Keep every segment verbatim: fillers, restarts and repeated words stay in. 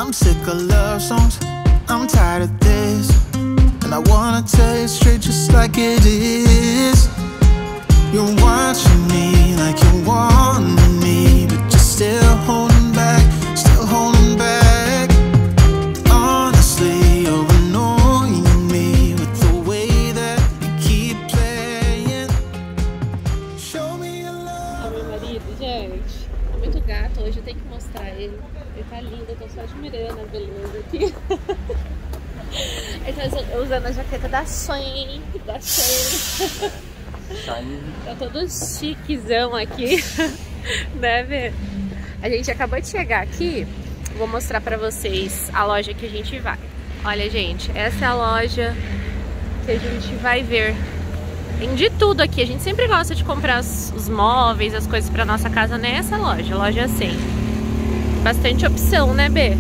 I'm sick of love songs, I'm tired of this, and I wanna tell you straight just like it is. You're watching me like you want me, but you're still holding back, still holding back. Honestly, you're annoying me with the way that you keep playing. Show me your love. Ó, meu marido, gente, é muito gato. Hoje eu tenho que mostrar ele. Ele tá lindo, eu tô só admirando a beleza aqui. Ele tá usando a jaqueta da Shein, da Shein. Tá todo chiquezão aqui, né, Vê? A gente acabou de chegar aqui, vou mostrar pra vocês a loja que a gente vai. Olha, gente, essa é a loja que a gente vai ver. Tem de tudo aqui, a gente sempre gosta de comprar os, os móveis, as coisas pra nossa casa nessa loja, loja cem. Bastante opção, né, Bê?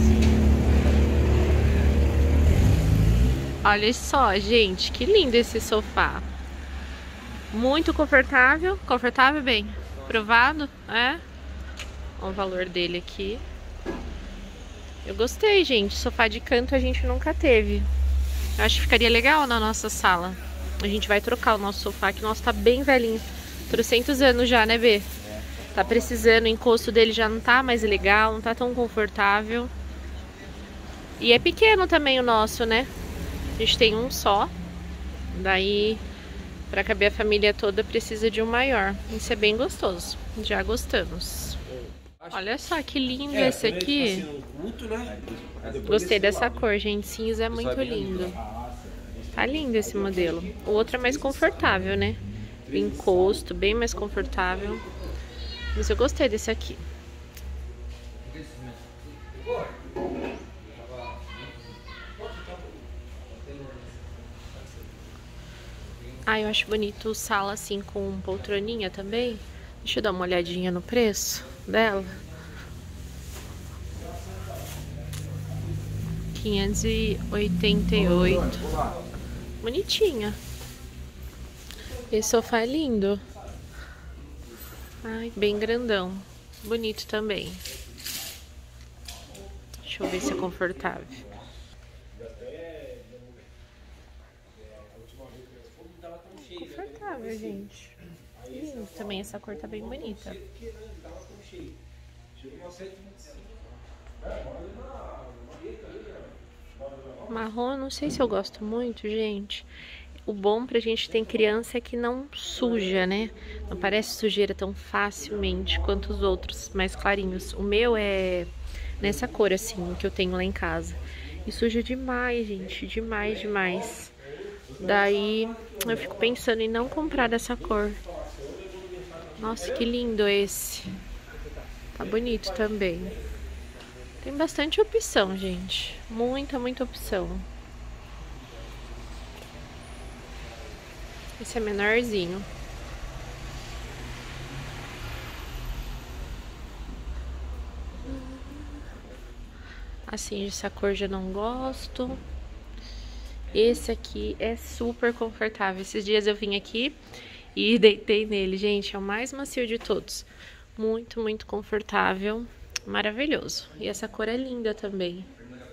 Olha só, gente, que lindo esse sofá. Muito confortável. Confortável, bem? Provado? É? Olha o valor dele aqui. Eu gostei, gente. Sofá de canto a gente nunca teve. Eu acho que ficaria legal na nossa sala. A gente vai trocar o nosso sofá, que o nosso tá bem velhinho. trezentos anos já, né, Bê? Tá precisando, o encosto dele já não tá mais legal, não tá tão confortável. E é pequeno também o nosso, né? A gente tem um só. Daí, pra caber a família toda, precisa de um maior. Isso é bem gostoso. Já gostamos. Olha só que lindo é, esse aqui. Culto, né? Gostei dessa cor, gente. Cinza é muito lindo. Tá lindo esse modelo. O outro é mais confortável, né? O encosto, bem mais confortável. Mas eu gostei desse aqui. Ah, eu acho bonito sala assim com poltroninha também. Deixa eu dar uma olhadinha no preço dela. quinhentos e oitenta e oito. Bonitinha. Esse sofá é lindo. Ai, bem grandão. Bonito também. Deixa eu ver se é confortável. Confortável, gente. Lindo também, essa cor tá bem bonita. Marrom, não sei se eu gosto muito, gente. O bom pra gente ter criança é que não suja, né? Não parece sujeira tão facilmente quanto os outros mais clarinhos. O meu é nessa cor assim, que eu tenho lá em casa. E suja demais, gente, demais, demais. Daí eu fico pensando em não comprar dessa cor. Nossa, que lindo esse. Tá bonito também. Tem bastante opção, gente. Muita, muita opção. Esse é menorzinho. Assim, essa cor já não gosto. Esse aqui é super confortável. Esses dias eu vim aqui e deitei nele. Gente, é o mais macio de todos. Muito, muito confortável. Maravilhoso. E essa cor é linda também.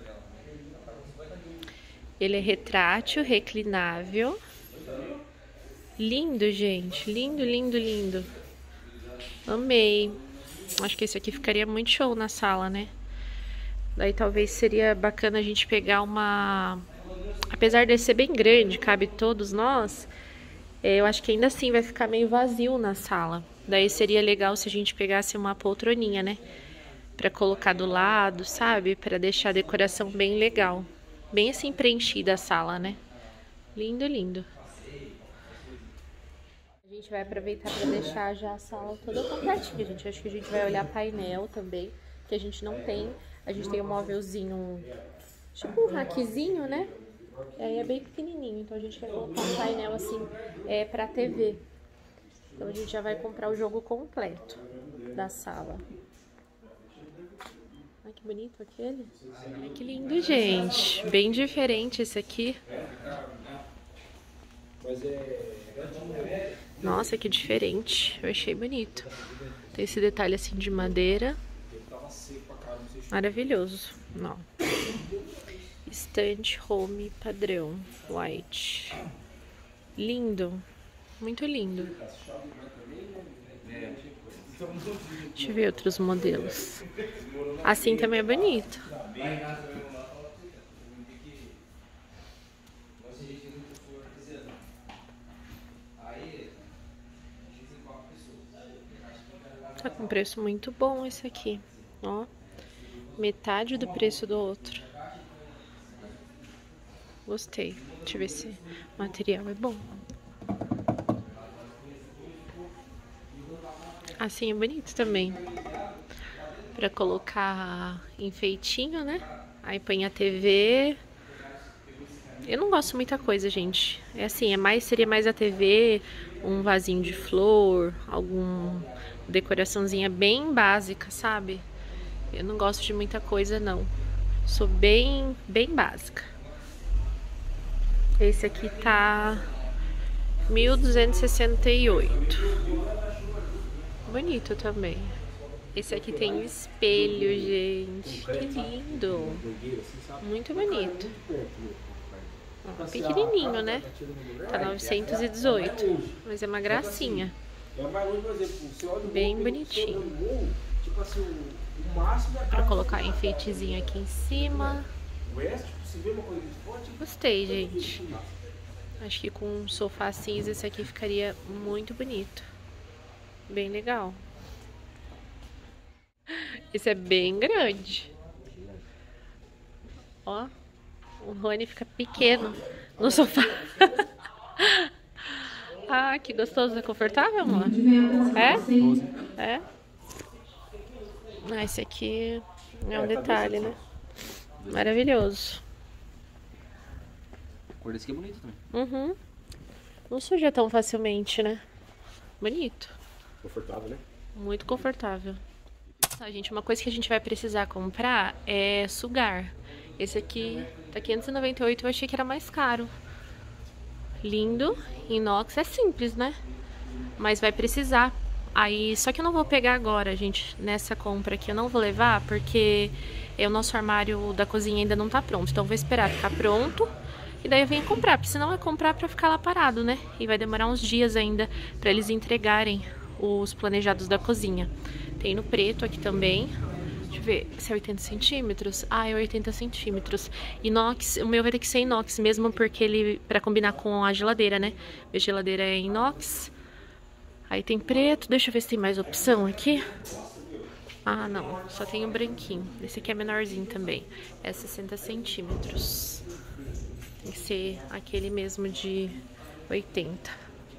Ele é retrátil, reclinável. Lindo, gente. Lindo, lindo, lindo. Amei. Acho que esse aqui ficaria muito show na sala, né? Daí talvez seria bacana a gente pegar uma... Apesar de ser bem grande, cabe todos nós, eu acho que ainda assim vai ficar meio vazio na sala. Daí seria legal se a gente pegasse uma poltroninha, né? Pra colocar do lado, sabe? Pra deixar a decoração bem legal. Bem assim preenchida a sala, né? Lindo, lindo. A gente vai aproveitar para deixar já a sala toda completinha, gente. Acho que a gente vai olhar painel também, que a gente não tem. A gente tem um móvelzinho, tipo um rackzinho, né? E aí é bem pequenininho, então a gente quer colocar um painel assim é, pra T V. Então a gente já vai comprar o jogo completo da sala. Ai, que bonito aquele. Ai, que lindo, gente. Bem diferente esse aqui. Nossa, que diferente. Eu achei bonito. Tem esse detalhe assim de madeira. Maravilhoso. Não. Stand home padrão. White. Lindo. Muito lindo. Deixa eu ver outros modelos. Assim também é bonito. Tá com preço muito bom esse aqui. Ó. Metade do preço do outro. Gostei. Deixa eu ver se o material é bom. Assim é bonito também. Pra colocar enfeitinho, né? Aí põe a T V. Eu não gosto muita coisa, gente. É assim, é mais, seria mais a T V, um vasinho de flor, alguma decoraçãozinha bem básica, sabe? Eu não gosto de muita coisa, não. Sou bem, bem básica. Esse aqui tá mil duzentos e sessenta e oito. Bonito também. Esse aqui tem um espelho, gente. Que lindo. Muito bonito. Ó, pequenininho, né? Tá novecentos e dezoito. Mas é uma gracinha. Bem bonitinho. Pra colocar enfeitezinho aqui em cima. Gostei, gente. Acho que com um sofá cinza esse aqui ficaria muito bonito. Bem legal. Esse é bem grande. Ó, o Rony fica pequeno no sofá. Ah, que gostoso. É confortável, amor? É? É? Ah, esse aqui é um detalhe, né? Maravilhoso. A cor desse aqui é bonita também. Uhum. Não suja tão facilmente, né? Bonito. Confortável, né? Muito confortável. Tá, gente, uma coisa que a gente vai precisar comprar é sugar. Esse aqui tá quinhentos e noventa e oito, eu achei que era mais caro. Lindo, inox, é simples, né? Mas vai precisar. Aí, só que eu não vou pegar agora, gente, nessa compra aqui. Eu não vou levar porque é, o nosso armário da cozinha ainda não tá pronto. Então eu vou esperar ficar pronto e daí eu venho comprar. Porque senão é comprar pra ficar lá parado, né? E vai demorar uns dias ainda pra eles entregarem os planejados da cozinha. Tem no preto aqui também. Deixa eu ver se é oitenta centímetros. Ah, é oitenta centímetros. Inox, o meu vai ter que ser inox mesmo, porque ele, pra combinar com a geladeira, né? A geladeira é inox. Aí tem preto, deixa eu ver se tem mais opção aqui. Ah, não, só tem o branquinho. Esse aqui é menorzinho também. É sessenta centímetros. Tem que ser aquele mesmo de oitenta.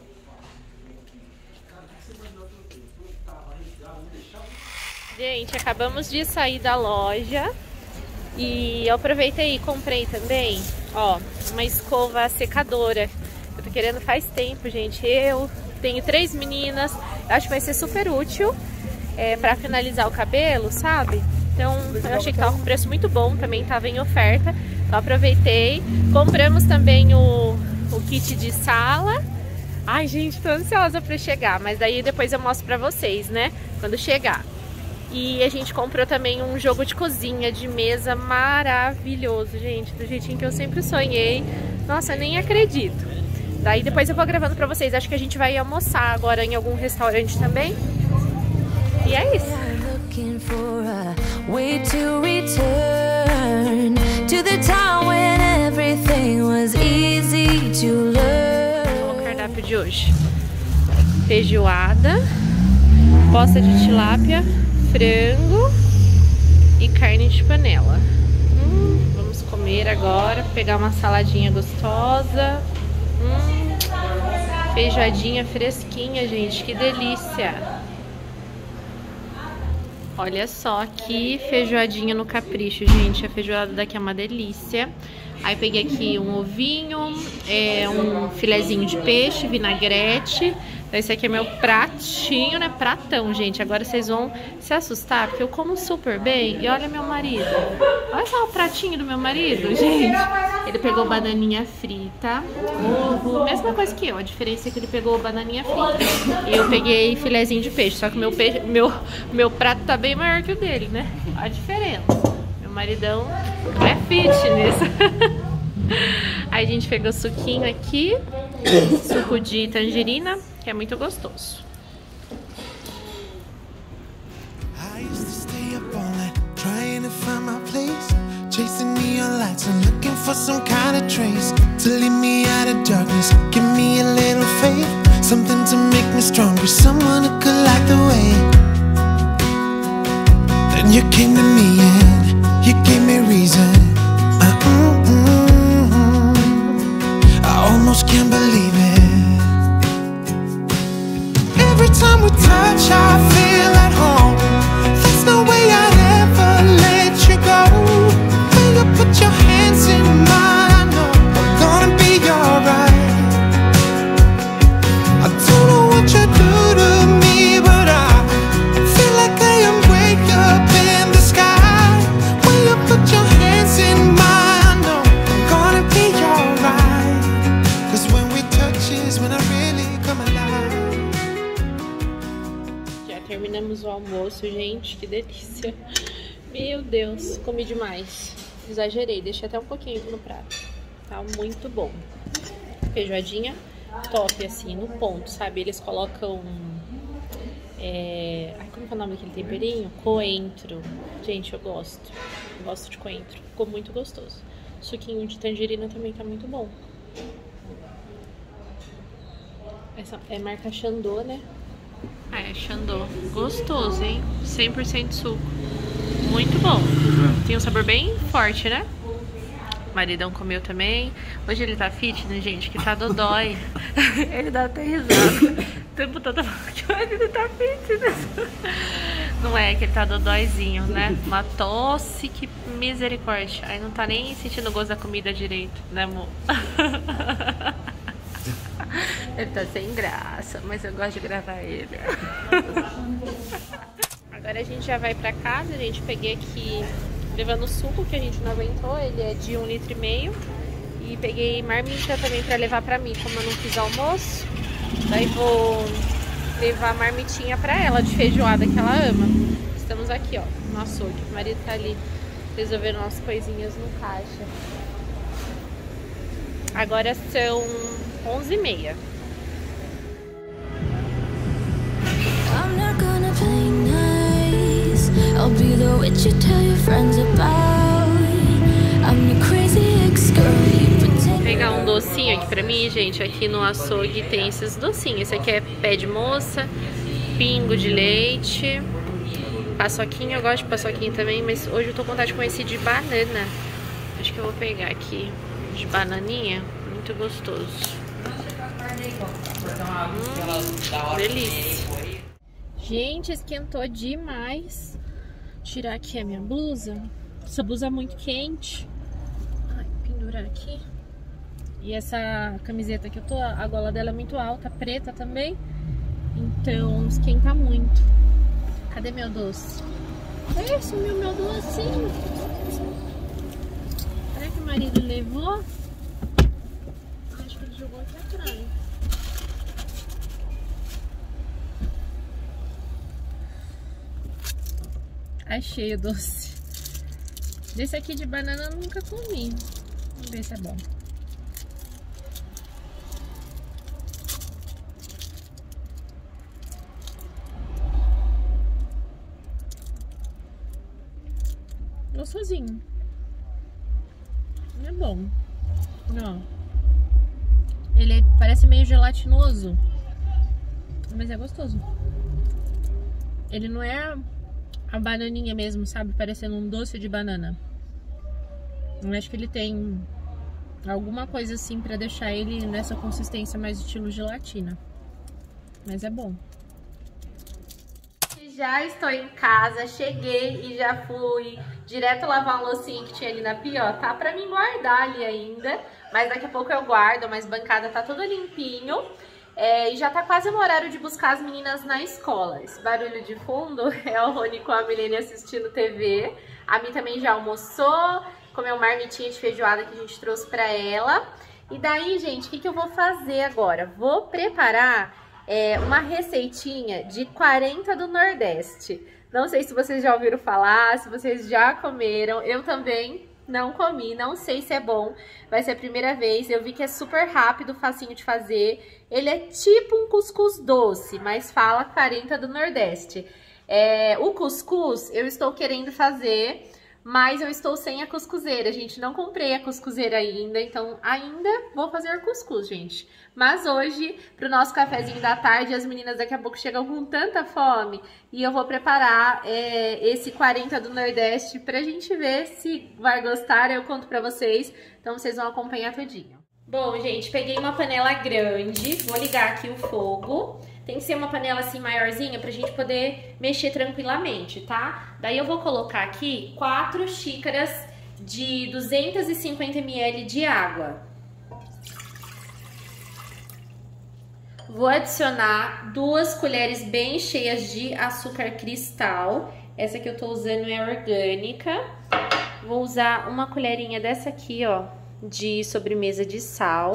Gente, acabamos de sair da loja e eu aproveitei e comprei também, ó, uma escova secadora. Eu tô querendo faz tempo, gente. Eu tenho três meninas, acho que vai ser super útil é, pra finalizar o cabelo, sabe? Então, eu achei que tava com preço muito bom, também tava em oferta. Então, aproveitei. Compramos também o, o kit de sala. Ai, gente, tô ansiosa pra chegar, mas daí depois eu mostro pra vocês, né? Quando chegar. E a gente comprou também um jogo de cozinha, de mesa maravilhoso, gente. Do jeitinho que eu sempre sonhei. Nossa, eu nem acredito. Daí depois eu vou gravando pra vocês. Acho que a gente vai almoçar agora em algum restaurante também. E é isso. O cardápio de hoje: feijoada, posta de tilápia, frango e carne de panela. Hum, vamos comer agora, pegar uma saladinha gostosa. Hum, feijoadinha fresquinha, gente, que delícia. Olha só que feijoadinha no capricho, gente. A feijoada daqui é uma delícia. Aí peguei aqui um ovinho, é, um filezinho de peixe, vinagrete. Esse aqui é meu pratinho, né? Pratão, gente. Agora vocês vão se assustar, porque eu como super bem. E olha meu marido. Olha só o pratinho do meu marido, gente. Ele pegou bananinha frita, ovo, mesma coisa que eu. A diferença é que ele pegou bananinha frita. E eu peguei filezinho de peixe. Só que o meu, peixe, meu, meu prato tá bem maior que o dele, né? Olha a diferença. Meu maridão é fitness. Aí a gente pegou suquinho aqui, suco de tangerina, que é muito gostoso. Chasing neon lights and looking for some kind of trace to lead me out of darkness. Give me a little faith, something to make me stronger, someone who could light the way. Then you came to me and you gave me reason. uh, mm, mm, mm. I almost can't believe it. Every time we touch I feel at home. There's no way I'd ever let you go. Put your hands in mine, I know I'm gonna be alright. I don't know what you do to me, but I feel like I am way up in the sky. When you put your hands in mine, I know I'm gonna be alright. Cause when we touch is when I really come alive. Já terminamos o almoço, gente, que delícia. Meu Deus, comi demais. Exagerei, deixei até um pouquinho aqui no prato. Tá muito bom. Feijoadinha top, assim, no ponto, sabe? Eles colocam... É... Ai, como que é o nome daquele temperinho? Coentro. Gente, eu gosto. Eu gosto de coentro. Ficou muito gostoso. Suquinho de tangerina também tá muito bom. Essa é marca Xandô, né? Ah, é Xandô. Gostoso, hein? cem por cento suco. Muito bom. Tem um sabor bem forte, né? O maridão comeu também. Hoje ele tá fitness, gente, que tá dodói. Ele dá até risada. O tempo todo falando que o marido tá fitness. Não é que ele tá dodóizinho, né? Uma tosse, que misericórdia. Aí não tá nem sentindo o gosto da comida direito, né, amor? Ele tá sem graça, mas eu gosto de gravar ele. Agora a gente já vai pra casa, gente. Peguei aqui, levando o suco que a gente não aguentou, ele é de um litro e meio. E peguei marmita também pra levar pra mim, como eu não fiz almoço. Daí vou levar a marmitinha pra ela, de feijoada, que ela ama. Estamos aqui, ó, no açougue. O marido tá ali resolvendo umas coisinhas no caixa. Agora são onze e meia. I'll be the witch you tell your friends about. I'm the crazy ex-girl you pretend. Vou pegar um docinho aqui pra mim, gente. Aqui no açougue tem esses docinhos. Esse aqui é pé de moça, pingo de leite, paçoquinha. Eu gosto de paçoquinha também, mas hoje eu tô com vontade de comer esse de banana. Acho que eu vou pegar aqui de bananinha. Muito gostoso. Hum, delícia. Gente, esquentou demais. Vou tirar aqui a minha blusa. Essa blusa é muito quente. Ai, pendurar aqui. E essa camiseta que eu tô, a gola dela é muito alta, preta também. Então esquenta muito. Cadê meu doce? Ei, sumiu meu docinho. Será que o marido levou? Acho que ele jogou aqui atrás. Achei o doce. Desse aqui de banana eu nunca comi. Vamos ver se é bom. Gostosinho. É bom. Não. Ele parece meio gelatinoso, mas é gostoso. Ele não é a bananinha mesmo, sabe? Parecendo um doce de banana. Eu acho que ele tem alguma coisa assim pra deixar ele nessa consistência mais estilo gelatina. Mas é bom. Já estou em casa, cheguei e já fui direto lavar um loucinho que tinha ali na pia, ó. Tá pra mim guardar ali ainda, mas daqui a pouco eu guardo, mas bancada tá tudo limpinho. É, e já tá quase no horário de buscar as meninas na escola. Esse barulho de fundo é o Rony com a Milene assistindo T V. A Mi também já almoçou, comeu marmitinha de feijoada que a gente trouxe pra ela. E daí, gente, o que, que eu vou fazer agora? Vou preparar é, uma receitinha de quarenta do Nordeste. Não sei se vocês já ouviram falar, se vocês já comeram. Eu também não comi, não sei se é bom. Vai ser a primeira vez. Eu vi que é super rápido, facinho de fazer. Ele é tipo um cuscuz doce, mas fala quarenta do Nordeste. É, o cuscuz eu estou querendo fazer, mas eu estou sem a cuscuzeira, gente. Não comprei a cuscuzeira ainda, então ainda vou fazer cuscuz, gente. Mas hoje, pro nosso cafezinho da tarde, as meninas daqui a pouco chegam com tanta fome e eu vou preparar é, esse quarenta do Nordeste pra gente ver se vai gostar. Eu conto pra vocês, então vocês vão acompanhar tudinho. Bom, gente, peguei uma panela grande, vou ligar aqui o fogo. Tem que ser uma panela assim maiorzinha pra gente poder mexer tranquilamente, tá? Daí eu vou colocar aqui quatro xícaras de duzentos e cinquenta mililitros de água. Vou adicionar duas colheres bem cheias de açúcar cristal. Essa que eu tô usando é orgânica. Vou usar uma colherinha dessa aqui, ó, de sobremesa de sal.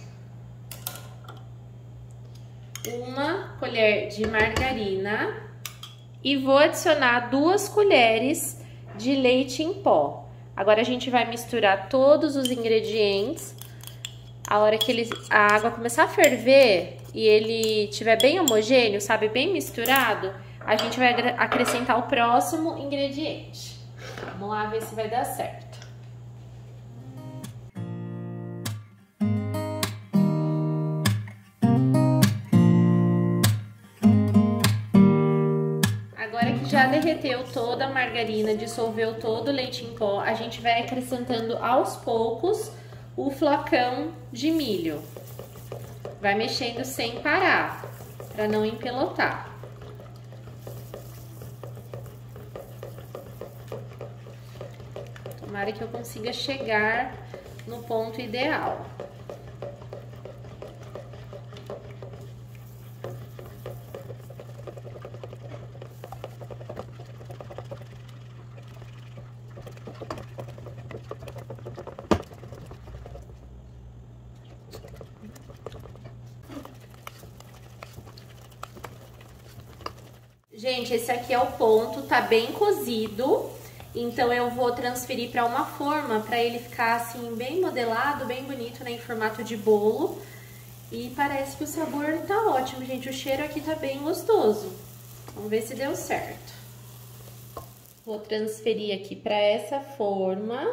Uma colher de margarina e vou adicionar duas colheres de leite em pó. Agora a gente vai misturar todos os ingredientes. A hora que ele, a água começar a ferver e ele estiver bem homogêneo, sabe, bem misturado, a gente vai acrescentar o próximo ingrediente. Vamos lá ver se vai dar certo. Já derreteu toda a margarina, dissolveu todo o leite em pó, a gente vai acrescentando aos poucos o flocão de milho. Vai mexendo sem parar, para não empelotar. Tomara que eu consiga chegar no ponto ideal. Gente, esse aqui é o ponto, tá bem cozido, então eu vou transferir para uma forma para ele ficar assim bem modelado, bem bonito, né, em formato de bolo. E parece que o sabor tá ótimo, gente, o cheiro aqui tá bem gostoso. Vamos ver se deu certo. Vou transferir aqui para essa forma.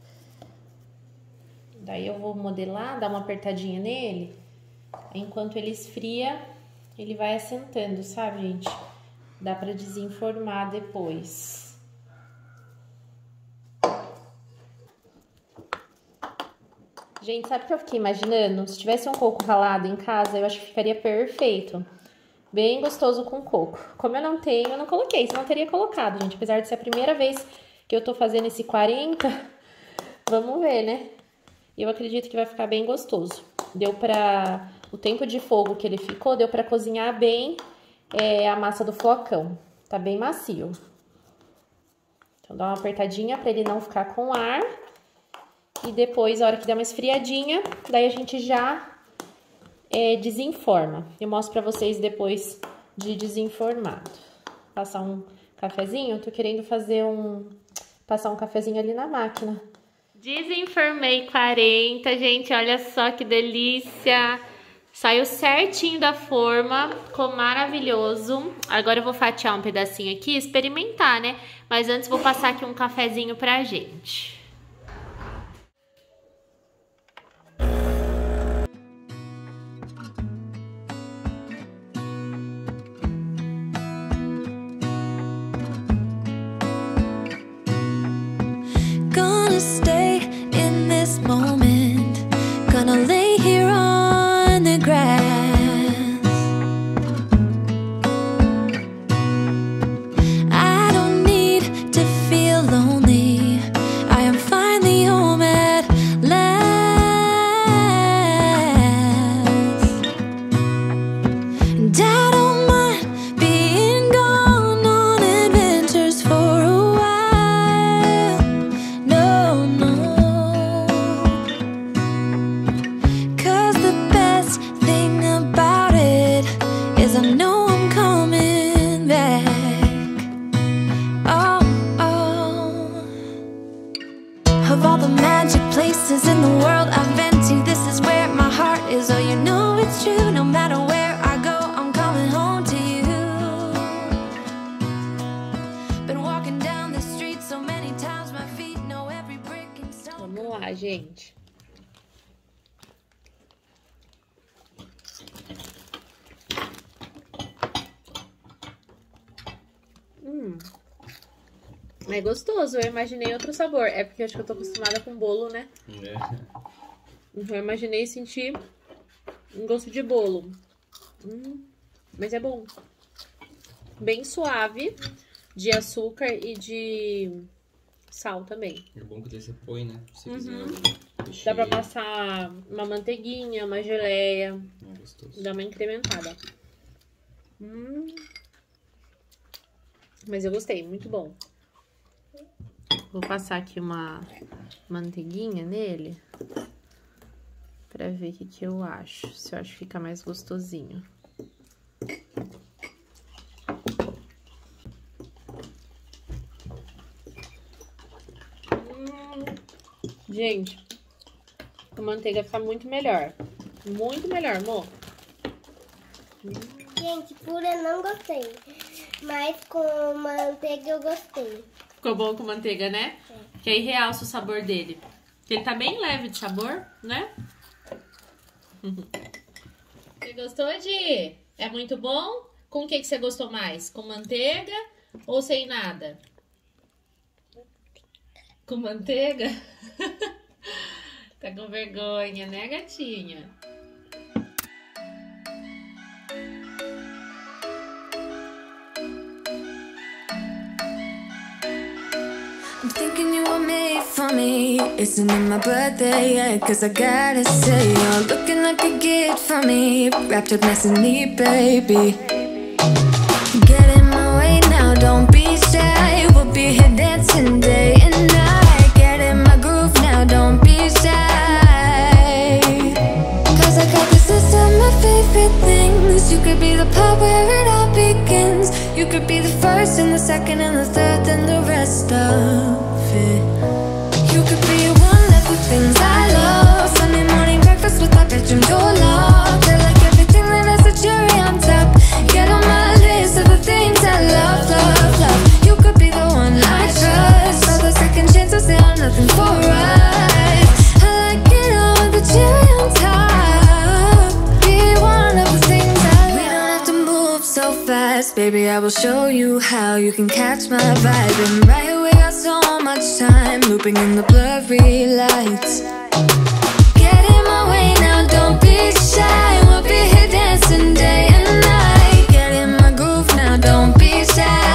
Daí eu vou modelar, dar uma apertadinha nele. Enquanto ele esfria, ele vai assentando, sabe, gente? Dá pra desenformar depois. Gente, sabe o que eu fiquei imaginando? Se tivesse um coco ralado em casa, eu acho que ficaria perfeito. Bem gostoso com coco. Como eu não tenho, eu não coloquei, senão eu teria colocado, gente. Apesar de ser a primeira vez que eu tô fazendo esse quarenta, vamos ver, né? Eu acredito que vai ficar bem gostoso. Deu pra... O tempo de fogo que ele ficou, deu pra cozinhar bem... É a massa do flocão, tá bem macio. Então, dá uma apertadinha pra ele não ficar com ar. E depois, a hora que der uma esfriadinha, daí a gente já é, desenforma. Eu mostro pra vocês depois de desenformado. Passar um cafezinho, eu tô querendo fazer um... Passar um cafezinho ali na máquina. Desenformei quarenta, gente, olha só que delícia! Saiu certinho da forma, ficou maravilhoso. Agora eu vou fatiar um pedacinho aqui, experimentar, né? Mas antes vou passar aqui um cafezinho pra gente. Gonna stay in this moment. Gonna lay here on the grass. I don't need to feel lonely. I am finally home at last. And I don't mind being gone on adventures for a while. No, no. 'Cause the best thing about it is I know I'm coming back. É gostoso, eu imaginei outro sabor. É porque eu acho que eu tô acostumada com bolo, né? É. Então eu imaginei sentir um gosto de bolo. Hum, mas é bom. Bem suave, de açúcar e de sal também. É bom que daí você põe, né? Se Uhum. quiser. Dá pra passar uma manteiguinha, uma geleia. É gostoso. Dá uma incrementada. Hum. Mas eu gostei, muito bom. Vou passar aqui uma manteiguinha nele. Pra ver o que, que eu acho. Se eu acho que fica mais gostosinho. Hum. Gente, com manteiga fica muito melhor. Muito melhor, amor. Gente, pura não gostei. Mas com manteiga eu gostei. Ficou bom com manteiga, né? É. Que aí realça o sabor dele. Porque ele tá bem leve de sabor, né? Você gostou, de? É muito bom? Com o que, que você gostou mais? Com manteiga ou sem nada? Com manteiga? Tá com vergonha, né, gatinha? I'm thinking you were made for me. Isn't it my birthday yet? Cause I gotta say, you're looking like a gift for me. Wrapped up nice and neat, baby. Get in my way now, don't be shy. We'll be here dancing day and night. Get in my groove now, don't be shy. Cause I got this list of my favorite things. You could be the part where it all begins. You could be the first and the second and the third and the rest of it. You could be one of the things I love. Sunday morning breakfast with my bedroom door locked. I like everything that has a cherry on top. Get on my list of the things I love, love, love. You could be the one I trust. All the second chances, they are nothing for us. I like it all with the cherry on top. Be one of the things I love. We don't have to move so fast, baby, I will show you how you can catch my vibe. And right away, got so much time, looping in the blurry lights. Get in my way now, don't be shy. We'll be here dancing day and night. Get in my groove now, don't be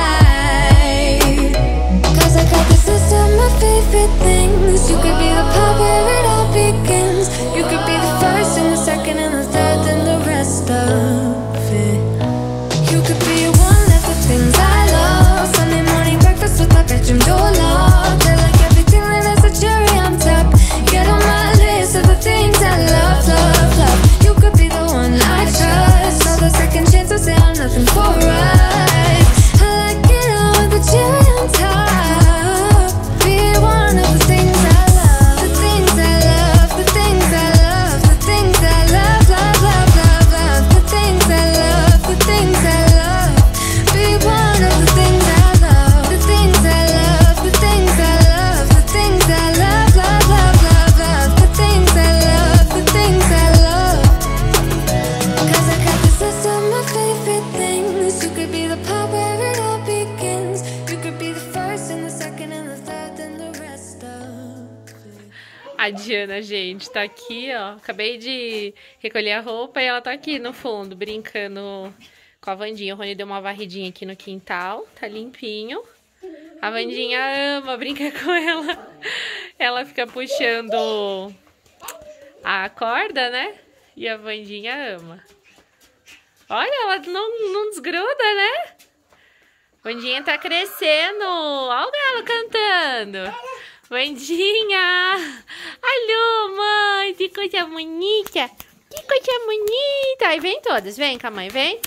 shy. Cause I got this list of my favorite things. You could be the part where it all begins. You could be the first and the second and the third and the rest of it. You could be one of the things I love. Sunday morning breakfast with my bedroom door locked. I like everything that has a cherry on top. Get on my list of the things I love, love, love. You could be the one I trust. All the second chances, they are nothing for us. I like it all with the cherry on top. Be one of the things I love. The things I love, the things I love, the things I love, love, love, love, love. The things I love, the things I love. Be one of the things I love. The things I love, the things I love, the things I love, love, love, love, love. The things I love, the things I love. Cause I got this list of my favorite things. You could be the part where it all begins. You could be the first and the second and the third and the rest of it. A Diana, gente, tá aqui, ó. Acabei de recolher a roupa e ela tá aqui no fundo, brincando com a Wandinha. O Rony deu uma varridinha aqui no quintal, tá limpinho. A Wandinha ama brincar com ela. Ela fica puxando a corda, né? E a Wandinha ama. Olha, ela não, não desgruda, né? Wandinha tá crescendo. Olha o galo cantando. Wandinha! Alô, mãe! Que coisa bonita! Que coisa bonita! Aí vem todas, vem com a mãe, vem!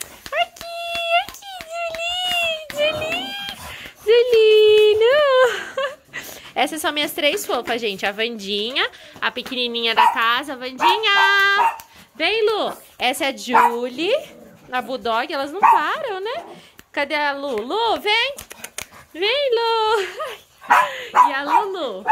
Aqui, aqui, Julie! Julie! Julie! Essas são minhas três fofas, gente. A Wandinha, a pequenininha da casa. Wandinha! Vem, Lu! Essa é a Julie, a Bulldog. Elas não param, né? Cadê a Lu? Lu, vem! Vem, Lu! E a Lulu?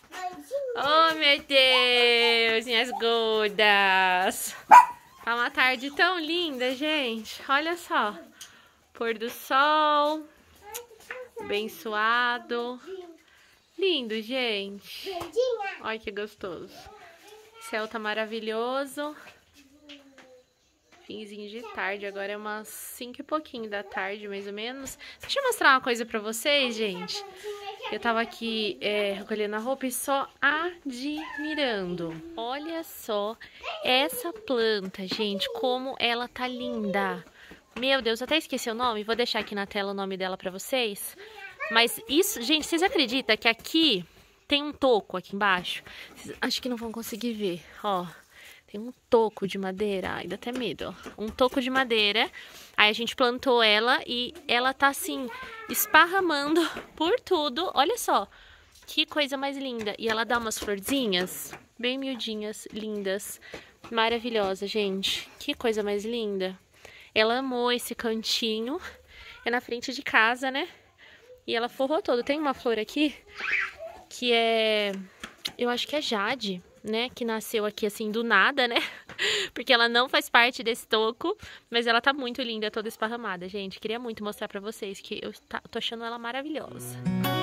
Oh, meu Deus, minhas gordas. Tá uma tarde tão linda, gente. Olha só. Pôr do sol. abençoado. Lindo, gente. Olha que gostoso. O céu tá maravilhoso. Finzinho de tarde, agora é umas cinco e pouquinho da tarde, mais ou menos. Deixa eu mostrar uma coisa pra vocês, gente. Eu tava aqui é, recolhendo a roupa e só admirando. Olha só essa planta, gente, como ela tá linda. Meu Deus, eu até esqueci o nome, vou deixar aqui na tela o nome dela pra vocês. Mas isso, gente, vocês acreditam que aqui tem um toco aqui embaixo? Vocês, acho que não vão conseguir ver, ó. Tem um toco de madeira, ai, dá até medo, ó. Um toco de madeira, aí a gente plantou ela e ela tá assim, esparramando por tudo. Olha só, que coisa mais linda. E ela dá umas florzinhas bem miudinhas, lindas, maravilhosa, gente. Que coisa mais linda. Ela amou esse cantinho, é na frente de casa, né? E ela forrou todo. Tem uma flor aqui que é, eu acho que é jade, né, que nasceu aqui assim do nada, né, porque ela não faz parte desse toco, mas ela tá muito linda, toda esparramada, gente. Queria muito mostrar pra vocês que eu tá, tô achando ela maravilhosa.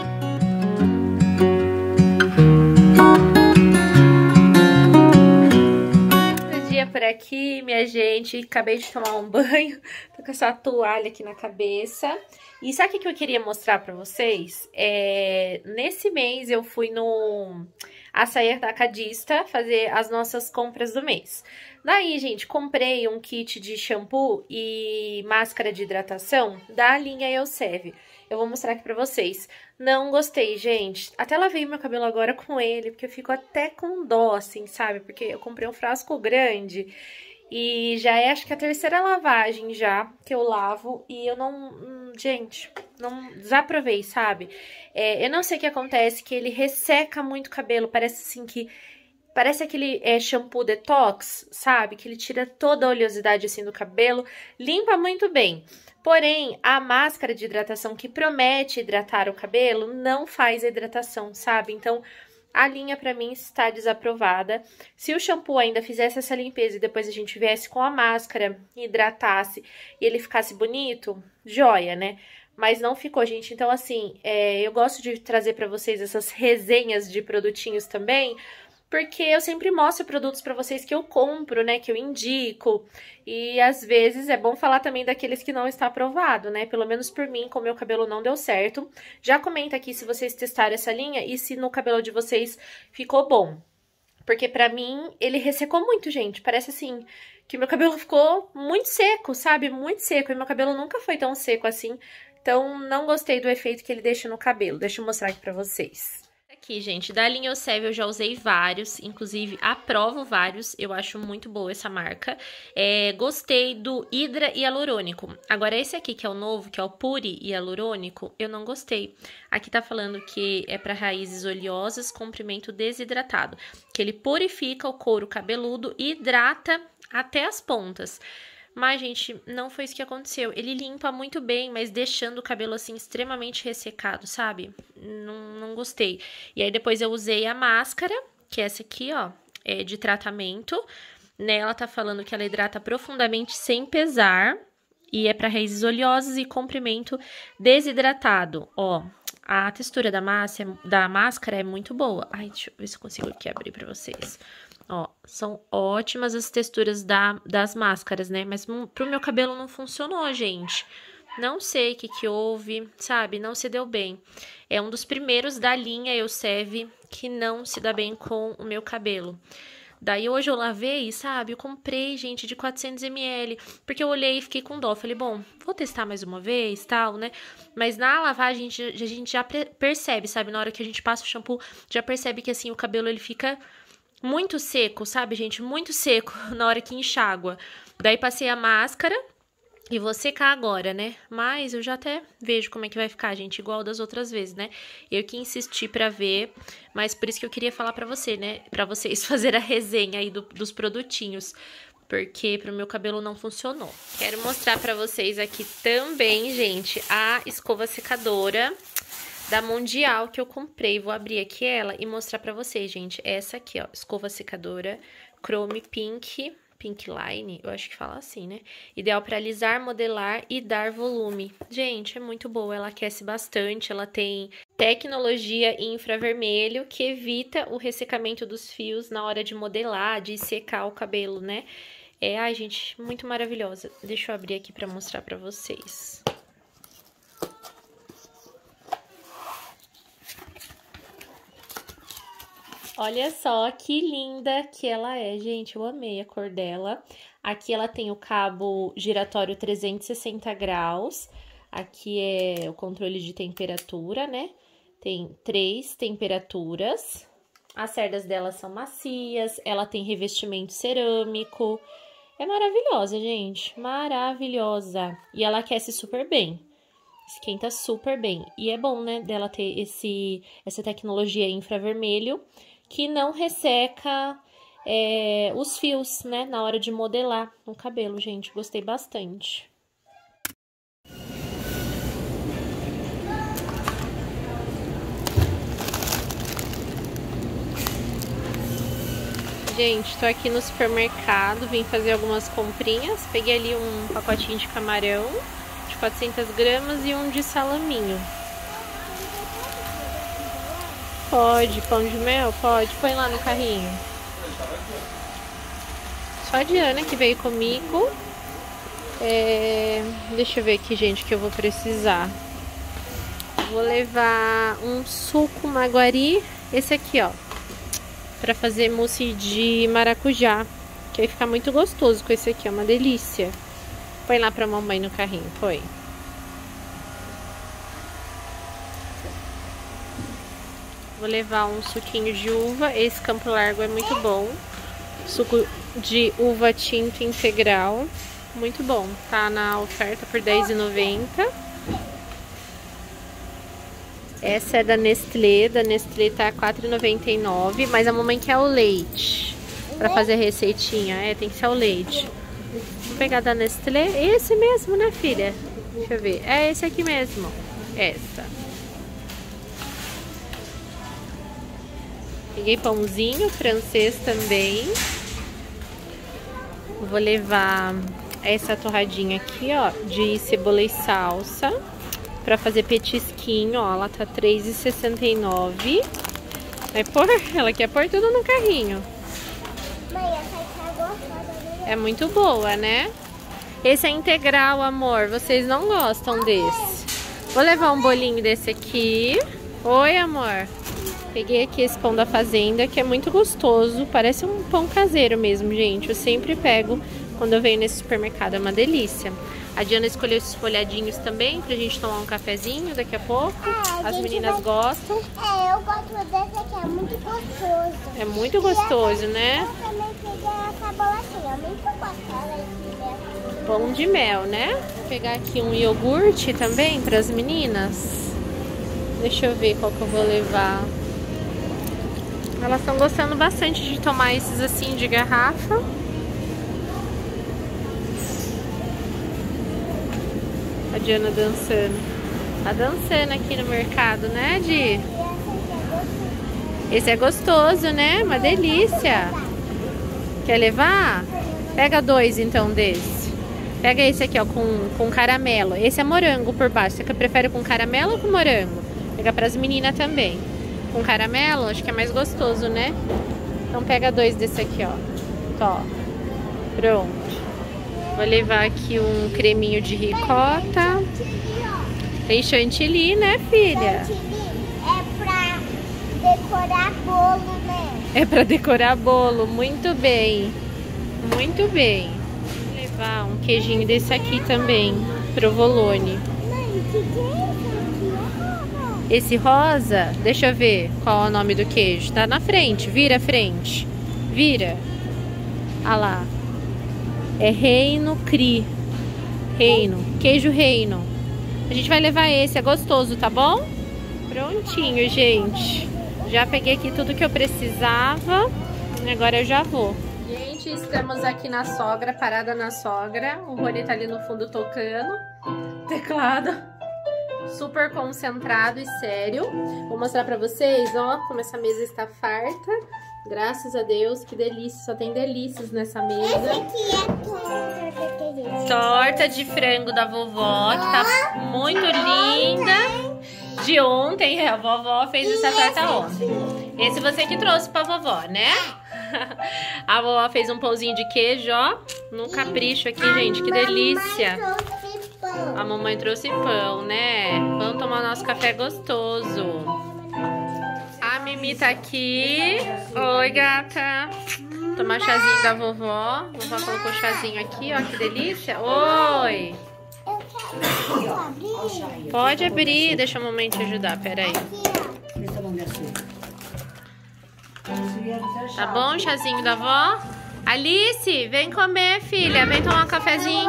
Bom dia por aqui, minha gente, acabei de tomar um banho, tô com essa toalha aqui na cabeça. E sabe o que eu queria mostrar pra vocês? É, nesse mês eu fui no Açaí Atacadista fazer as nossas compras do mês. Daí, gente, comprei um kit de shampoo e máscara de hidratação da linha Elseve. Eu vou mostrar aqui pra vocês. Não gostei, gente. Até lavei meu cabelo agora com ele, porque eu fico até com dó, assim, sabe? Porque eu comprei um frasco grande e já é, acho que a terceira lavagem já que eu lavo e eu não... Gente, não desaprovei, sabe? É, eu não sei o que acontece, que ele resseca muito o cabelo, parece assim que... Parece aquele é, shampoo detox, sabe? Que ele tira toda a oleosidade assim do cabelo, limpa muito bem. Porém, a máscara de hidratação que promete hidratar o cabelo não faz a hidratação, sabe? Então, a linha pra mim está desaprovada. Se o shampoo ainda fizesse essa limpeza e depois a gente viesse com a máscara, hidratasse e ele ficasse bonito, joia, né? Mas não ficou, gente. Então, assim, é, eu gosto de trazer pra vocês essas resenhas de produtinhos também, porque eu sempre mostro produtos pra vocês que eu compro, né, que eu indico, e às vezes é bom falar também daqueles que não está aprovado, né, pelo menos por mim, como meu cabelo não deu certo. Já comenta aqui se vocês testaram essa linha e se no cabelo de vocês ficou bom, porque pra mim ele ressecou muito, gente, parece assim que meu cabelo ficou muito seco, sabe, muito seco, e meu cabelo nunca foi tão seco assim, então não gostei do efeito que ele deixa no cabelo. Deixa eu mostrar aqui pra vocês. Aqui, gente, da linha Elseve eu já usei vários, inclusive aprovo vários, eu acho muito boa essa marca. É, gostei do Hidra Hialurônico. Agora esse aqui que é o novo, que é o Puri Hialurônico, eu não gostei. Aqui tá falando que é para raízes oleosas, comprimento desidratado, que ele purifica o couro cabeludo e hidrata até as pontas. Mas, gente, não foi isso que aconteceu. Ele limpa muito bem, mas deixando o cabelo, assim, extremamente ressecado, sabe? Não, não gostei. E aí, depois eu usei a máscara, que é essa aqui, ó, é de tratamento. Nela tá falando que ela hidrata profundamente sem pesar. E é para raízes oleosas e comprimento desidratado. Ó, a textura da, massa, da máscara é muito boa. Ai, deixa eu ver se eu consigo aqui abrir pra vocês. Ó, são ótimas as texturas da, das máscaras, né? Mas pro meu cabelo não funcionou, gente. Não sei o que que houve, sabe? Não se deu bem. É um dos primeiros da linha Elseve que não se dá bem com o meu cabelo. Daí hoje eu lavei, sabe? Eu comprei, gente, de quatrocentos mililitros. Porque eu olhei e fiquei com dó. Falei, bom, vou testar mais uma vez, tal, né? Mas na lavagem a gente já percebe, sabe? Na hora que a gente passa o shampoo, já percebe que assim o cabelo ele fica muito seco, sabe, gente? Muito seco na hora que enxágua. Daí passei a máscara e vou secar agora, né? Mas eu já até vejo como é que vai ficar, gente, igual das outras vezes, né? Eu que insisti pra ver, mas por isso que eu queria falar pra você, né? Pra vocês fazer a resenha aí do, dos produtinhos, porque pro meu cabelo não funcionou. Quero mostrar pra vocês aqui também, gente, a escova secadora da Mundial que eu comprei. Vou abrir aqui ela e mostrar pra vocês, gente. Essa aqui, ó, escova secadora Chrome Pink, Pink Line, eu acho que fala assim, né? Ideal para alisar, modelar e dar volume. Gente, é muito boa, ela aquece bastante, ela tem tecnologia infravermelho que evita o ressecamento dos fios na hora de modelar, de secar o cabelo, né? É, ai, gente, muito maravilhosa. Deixa eu abrir aqui para mostrar para vocês. Olha só que linda que ela é, gente. Eu amei a cor dela. Aqui ela tem o cabo giratório trezentos e sessenta graus. Aqui é o controle de temperatura, né? Tem três temperaturas. As cerdas dela são macias. Ela tem revestimento cerâmico. É maravilhosa, gente. Maravilhosa. E ela aquece super bem. Esquenta super bem. E é bom, né, dela ter esse, essa tecnologia infravermelho que não resseca é, os fios, né, na hora de modelar no cabelo, gente. Gostei bastante. Gente, tô aqui no supermercado, vim fazer algumas comprinhas. Peguei ali um pacotinho de camarão de quatrocentas gramas e um de salaminho. Pode, pão de mel? Pode. Põe lá no carrinho. Só a Diana que veio comigo. É... Deixa eu ver aqui, gente, que eu vou precisar. Vou levar um suco maguari. Esse aqui, ó. Pra fazer mousse de maracujá. Que vai ficar muito gostoso com esse aqui, é uma delícia. Põe lá pra mamãe no carrinho, põe. Vou levar um suquinho de uva. Esse Campo Largo é muito bom. Suco de uva tinto integral. Muito bom. Tá na oferta por dez reais e noventa centavos. Essa é da Nestlé. Da Nestlé tá quatro reais e noventa e nove centavos. Mas a mamãe quer o leite pra fazer a receitinha. É, tem que ser o leite. Vou pegar da Nestlé. Esse mesmo, né, filha? Deixa eu ver. É esse aqui mesmo. Essa. Peguei pãozinho francês também. Vou levar essa torradinha aqui, ó, de cebola e salsa. Pra fazer petisquinho, ó. Ela tá três reais e sessenta e nove centavos. Vai pôr? Ela quer pôr tudo no carrinho. Mãe, essa aqui é gostosa, né? É muito boa, né? Esse é integral, amor. Vocês não gostam desse. Vou levar um bolinho desse aqui. Oi, amor. Peguei aqui esse pão da fazenda, que é muito gostoso. Parece um pão caseiro mesmo, gente. Eu sempre pego quando eu venho nesse supermercado. É uma delícia. A Diana escolheu esses folhadinhos também, pra gente tomar um cafezinho daqui a pouco. É, a As gente meninas vai... gostam. É, eu gosto desse aqui, é muito gostoso. É muito gostoso, né? Eu também peguei essa bolachinha, muito gostosa esse Pão de mel, né? Vou pegar aqui um iogurte também para as meninas. Deixa eu ver qual que eu vou levar. Elas estão gostando bastante de tomar esses assim de garrafa. A Diana dançando. Tá dançando aqui no mercado, né, Di? Esse é gostoso, né? Uma delícia. Quer levar? Pega dois, então, desse. Pega esse aqui, ó, com, com caramelo. Esse é morango por baixo. Você prefere com caramelo ou com morango? Pega pras meninas também. Com caramelo, acho que é mais gostoso, né? Então pega dois desse aqui, ó. Tó. Pronto. Vou levar aqui um creminho de ricota. Tem chantilly, né, filha? É pra decorar bolo, né? É pra decorar bolo. Muito bem. Muito bem. Vou levar um queijinho desse aqui também, provolone. Mãe, que que é isso aqui? Esse rosa, deixa eu ver qual é o nome do queijo. Tá na frente, vira a frente. Vira. Ah lá. É Reino Cri. Reino. Queijo Reino. A gente vai levar esse, é gostoso, tá bom? Prontinho, gente. Já peguei aqui tudo que eu precisava. Agora eu já vou. Gente, estamos aqui na sogra, parada na sogra. O Rony tá ali no fundo tocando. Teclado. Super concentrado e sério. Vou mostrar pra vocês, ó, como essa mesa está farta. Graças a Deus, que delícia. Só tem delícias nessa mesa. Esse aqui é torta. Torta de frango da vovó, que tá muito linda. De ontem, a vovó fez essa torta ontem. Esse você que trouxe pra vovó, né? A vovó fez um pãozinho de queijo, ó. Num capricho aqui, gente, que delícia. A mamãe trouxe pão, né? Vamos tomar nosso café gostoso. A Mimi tá aqui. Oi, gata. Tomar chazinho da vovó. A vovó colocou o chazinho aqui, ó, que delícia. Oi. Pode abrir, deixa a mamãe te ajudar, peraí. Tá bom, chazinho da vó? Alice, vem comer, filha. Vem tomar um cafezinho.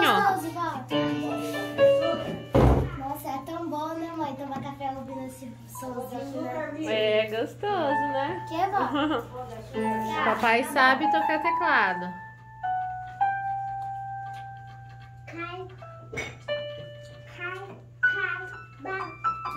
Nossa, é tão bom, né, mãe? Tomar café ouvindo esse somzinho, né? É gostoso, né? Que é bom. Papai sabe tocar teclado. Cai, cai, cai, ba.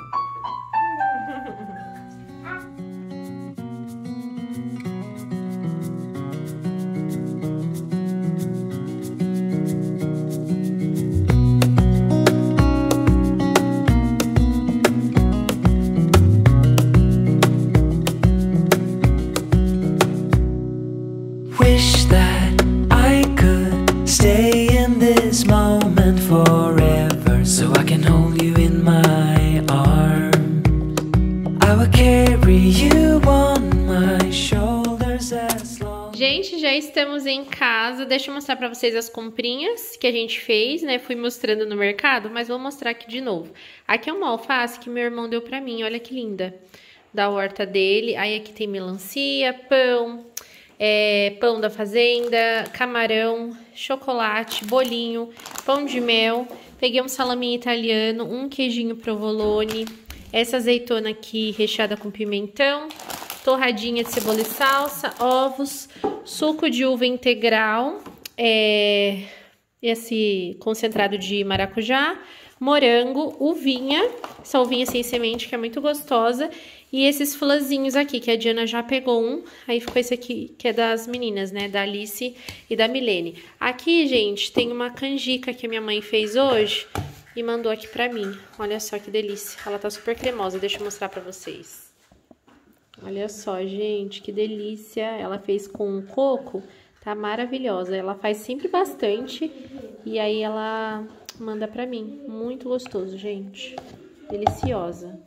Wish that I could stay in this moment forever, so I can hold you in my arms. I will carry you on my shoulders as long. Gente, já estamos em casa. Deixa eu mostrar pra vocês as comprinhas que a gente fez, né? Fui mostrando no mercado, mas vou mostrar aqui de novo. Aqui é uma alface que meu irmão deu pra mim, olha que linda. Da horta dele. Aí aqui tem melancia, pão, é, pão da fazenda, camarão, chocolate, bolinho, pão de mel. Peguei um salaminho italiano, um queijinho provolone, essa azeitona aqui recheada com pimentão, torradinha de cebola e salsa, ovos, suco de uva integral, é, esse concentrado de maracujá, morango, uvinha, essa uvinha sem semente que é muito gostosa, e esses flanzinhos aqui, que a Diana já pegou um, aí ficou esse aqui, que é das meninas, né, da Alice e da Milene. Aqui, gente, tem uma canjica que a minha mãe fez hoje e mandou aqui pra mim. Olha só que delícia, ela tá super cremosa, deixa eu mostrar pra vocês. Olha só, gente, que delícia, ela fez com coco, tá maravilhosa. Ela faz sempre bastante e aí ela manda pra mim, muito gostoso, gente, deliciosa.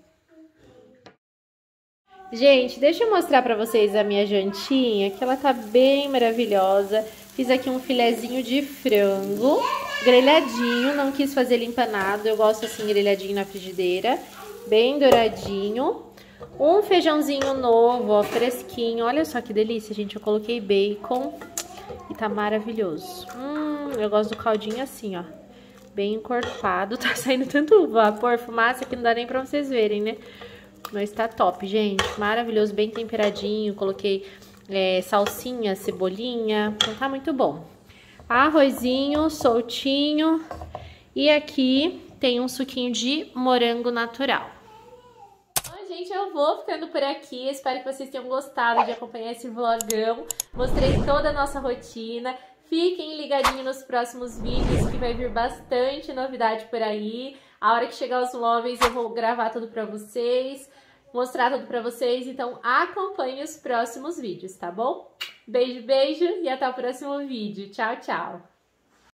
Gente, deixa eu mostrar pra vocês a minha jantinha, que ela tá bem maravilhosa. Fiz aqui um filezinho de frango, grelhadinho, não quis fazer ele empanado, eu gosto assim, grelhadinho na frigideira, bem douradinho. Um feijãozinho novo, ó, fresquinho, olha só que delícia, gente, eu coloquei bacon e tá maravilhoso. Hum, eu gosto do caldinho assim, ó, bem encorpado, tá saindo tanto vapor, fumaça que não dá nem pra vocês verem, né? Mas tá top, gente, maravilhoso, bem temperadinho, coloquei é, salsinha, cebolinha, então tá muito bom. Arrozinho soltinho e aqui tem um suquinho de morango natural. Bom, gente, eu vou ficando por aqui, espero que vocês tenham gostado de acompanhar esse vlogão, mostrei toda a nossa rotina. Fiquem ligadinhos nos próximos vídeos, que vai vir bastante novidade por aí. A hora que chegar os móveis eu vou gravar tudo pra vocês, mostrar tudo pra vocês, então acompanhe os próximos vídeos, tá bom? Beijo, beijo e até o próximo vídeo. Tchau, tchau!